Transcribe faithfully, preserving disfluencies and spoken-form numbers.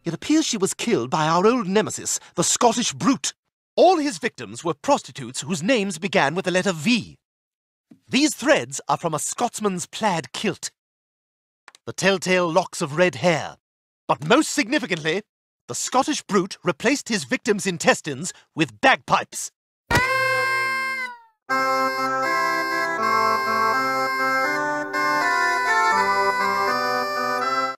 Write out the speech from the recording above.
It appears she was killed by our old nemesis, the Scottish brute. All his victims were prostitutes whose names began with the letter V. These threads are from a Scotsman's plaid kilt. The telltale locks of red hair. But most significantly, the Scottish brute replaced his victims' intestines with bagpipes.